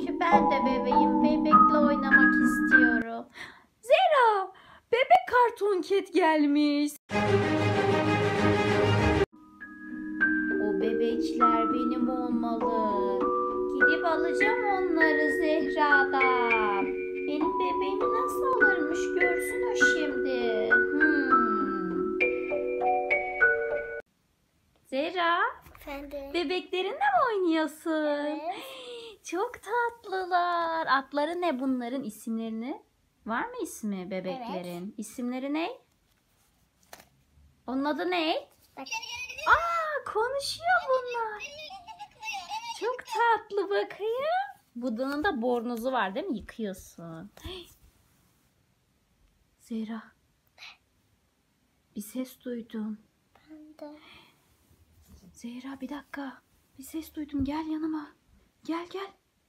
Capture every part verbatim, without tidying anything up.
Çünkü ben de bebeğim. Bebekle oynamak istiyorum. Zehra, bebek karton ket gelmiş. O bebekler benim olmalı. Gidip alacağım onları Zehra'dan. Benim bebeğimi nasıl alırmış görsün o şimdi. Hmm. Zehra, Efendim? bebeklerinle mi oynuyorsun? Evet. Çok tatlılar. Adları ne bunların, isimlerini? Var mı ismi bebeklerin? Evet. İsimleri ne? Onun adı ne? Bak. Aa, konuşuyor bunlar. Çok tatlı, bakayım. Bunun da bornozu var değil mi? Yıkıyorsun. Zehra. Bir ses duydum. Ben de. Zehra, bir dakika. Bir ses duydum. Gel yanıma. Gel gel.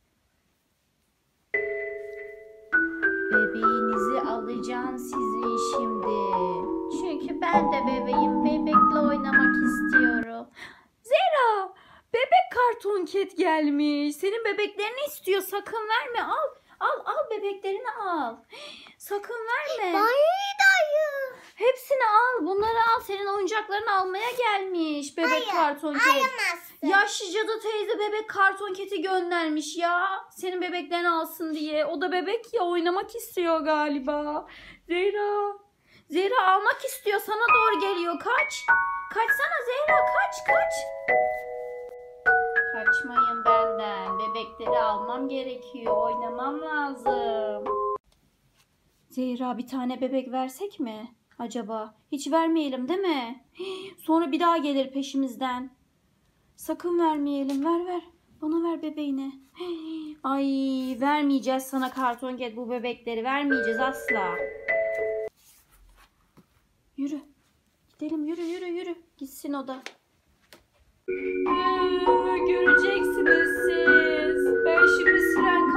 Bebeğinizi alacağım sizin şimdi. Çünkü ben de bebeğim. Bebekle oynamak istiyorum. Zehra, bebek karton ket gelmiş. Senin bebeklerini istiyor. Sakın verme. Al. Al al bebeklerini al. Sakın verme. Dayı dayı. Hepsini al. Bunları al. Senin oyuncaklarını almaya gelmiş. Bebek Hayır, karton ket. alamazsın. Yaşlı cadı teyze bebek karton keti göndermiş ya. Senin bebeklerini alsın diye. O da bebek ya, oynamak istiyor galiba. Zehra. Zehra almak istiyor. Sana doğru geliyor. Kaç. Kaçsana Zehra. Kaç kaç. Kaçmayın benden. Bebekleri almam gerekiyor. Oynamam lazım. Zehra, bir tane bebek versek mi acaba? Hiç vermeyelim değil mi? Sonra bir daha gelir peşimizden. Sakın vermeyelim. Ver ver. Bana ver bebeğini. Ay, vermeyeceğiz sana karton ket, bu bebekleri vermeyeceğiz asla. Yürü. Gidelim, yürü yürü yürü. Gitsin o da. Ee, göreceksiniz siz. Ben şimdi siren